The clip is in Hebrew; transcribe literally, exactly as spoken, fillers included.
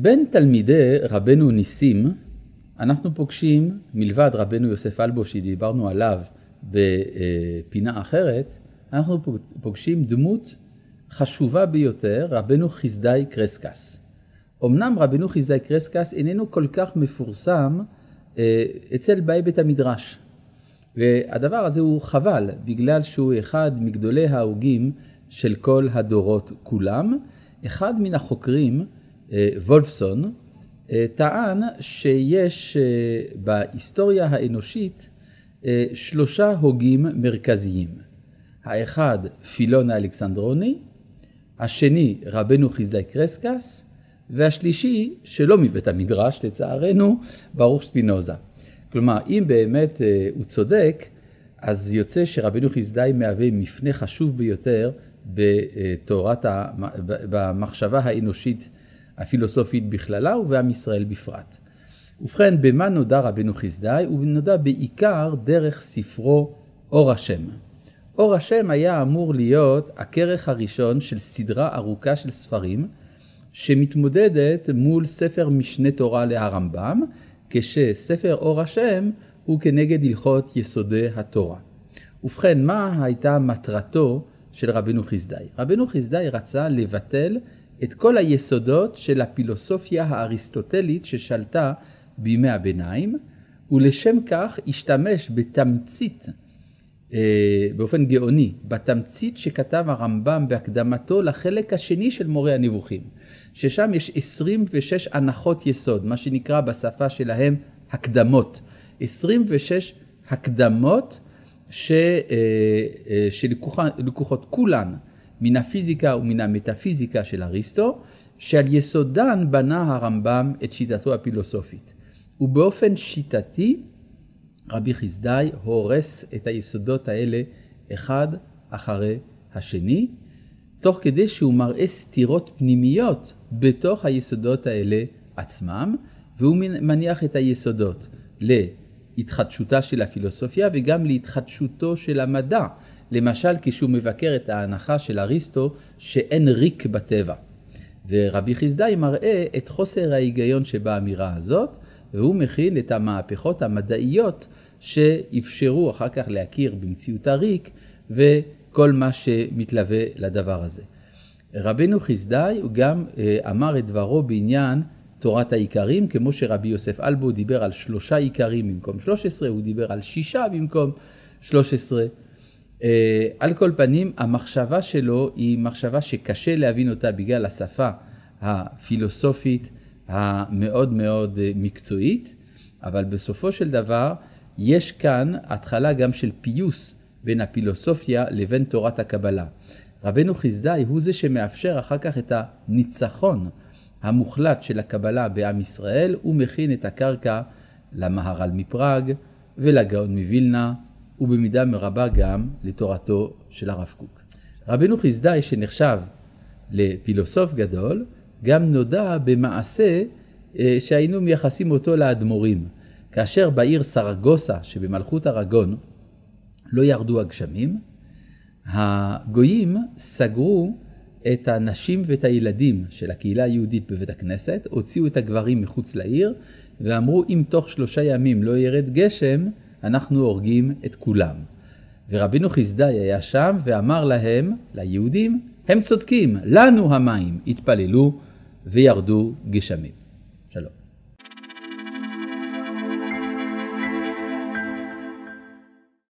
בין תלמידי רבנו ניסים, אנחנו פוגשים, מלבד רבנו יוסף אלבו שדיברנו עליו בפינה אחרת, אנחנו פוגשים דמות חשובה ביותר, רבנו חסדאי קרסקס. אמנם רבנו חסדאי קרסקס איננו כל כך מפורסם אצל באי בית המדרש. והדבר הזה הוא חבל, בגלל שהוא אחד מגדולי ההוגים של כל הדורות כולם. אחד מן החוקרים, וולפסון, טען שיש בהיסטוריה האנושית שלושה הוגים מרכזיים. האחד פילון האלכסנדרוני, השני רבנו חסדאי קרסקס, והשלישי שלא מבית המדרש לצערנו ברוך ספינוזה. כלומר, אם באמת הוא צודק, אז יוצא שרבנו חסדאי מהווה מפנה חשוב ביותר בתורת במחשבה האנושית הפילוסופית בכללה ובעם ישראל בפרט. ובכן, במה נודע רבנו חסדאי? הוא נודע בעיקר דרך ספרו אור השם. אור השם היה אמור להיות הכרך הראשון של סדרה ארוכה של ספרים, שמתמודדת מול ספר משנה תורה להרמב"ם, כשספר אור השם הוא כנגד הלכות יסודי התורה. ובכן, מה הייתה מטרתו של רבנו חסדאי? רבנו חסדאי רצה לבטל את כל היסודות של הפילוסופיה האריסטוטלית ששלטה בימי הביניים, ולשם כך השתמש בתמצית, באופן גאוני, בתמצית שכתב הרמב"ם בהקדמתו לחלק השני של מורה הנבוכים, ששם יש עשרים ושש הנחות יסוד, מה שנקרא בשפה שלהם הקדמות. עשרים ושש הקדמות ש, שלקוחות כולן מן הפיזיקה ומן המטאפיזיקה של אריסטו, שעל יסודן בנה הרמב"ם את שיטתו הפילוסופית. ובאופן שיטתי, רבי חסדאי הורס את היסודות האלה אחד אחרי השני, תוך כדי שהוא מראה סתירות פנימיות בתוך היסודות האלה עצמם, והוא מניח את היסודות להתחדשותה של הפילוסופיה וגם להתחדשותו של המדע. למשל, כשהוא מבקר את ההנחה של אריסטו שאין ריק בטבע. ורבי חסדאי מראה את חוסר ההיגיון שבאמירה הזאת, והוא מכין את המהפכות המדעיות שאפשרו אחר כך להכיר במציאות הריק וכל מה שמתלווה לדבר הזה. רבנו חסדאי הוא גם אמר את דברו בעניין תורת העיקרים, כמו שרבי יוסף אלבו דיבר על שלושה עיקרים במקום שלוש עשרה, הוא דיבר על שישה במקום שלוש עשרה. על כל פנים, המחשבה שלו היא מחשבה שקשה להבין אותה בגלל השפה הפילוסופית המאוד מאוד מקצועית, אבל בסופו של דבר יש כאן התחלה גם של פיוס בין הפילוסופיה לבין תורת הקבלה. רבנו חסדאי הוא זה שמאפשר אחר כך את הניצחון המוחלט של הקבלה בעם ישראל, הוא מכין את הקרקע למהר"ל מפראג ולגאון מווילנה, ובמידה מרבה גם לתורתו של הרב קוק. רבנו חסדאי שנחשב לפילוסוף גדול, גם נודע במעשה שהיינו מייחסים אותו לאדמו"רים. כאשר בעיר סרגוסה שבמלכות ארגון לא ירדו הגשמים, הגויים סגרו את הנשים ואת הילדים של הקהילה היהודית בבית הכנסת, הוציאו את הגברים מחוץ לעיר ואמרו, אם תוך שלושה ימים לא ירד גשם, אנחנו הורגים את כולם. ורבינו חסדאי היה שם ואמר להם, ליהודים, הם צודקים, לנו המים, התפללו וירדו גשמים.